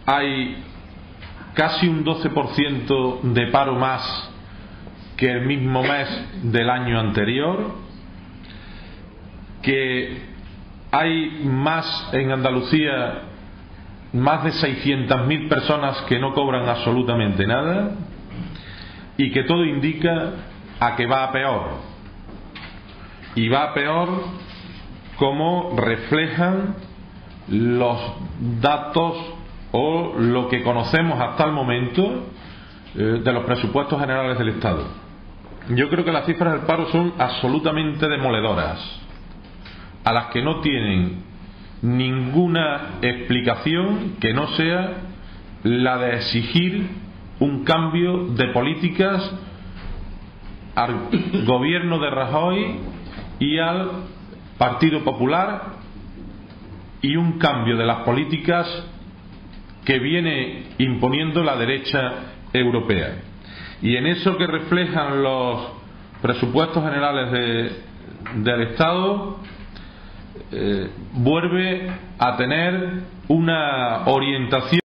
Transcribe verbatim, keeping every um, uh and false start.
hay casi un doce por ciento de paro más que el mismo mes del año anterior, que hay más en Andalucía, más de seiscientas mil personas que no cobran absolutamente nada, y que todo indica a que va a peor. Y va a peor como reflejan los datos o lo que conocemos hasta el momento eh, de los presupuestos generales del Estado. Yo creo que las cifras del paro son absolutamente demoledoras, a las que no tienen ninguna explicación que no sea la de exigir un cambio de políticas al gobierno de Rajoy y al Partido Popular, y un cambio de las políticas que viene imponiendo la derecha europea. Y en eso que reflejan los presupuestos generales de, del Estado, eh, vuelve a tener una orientación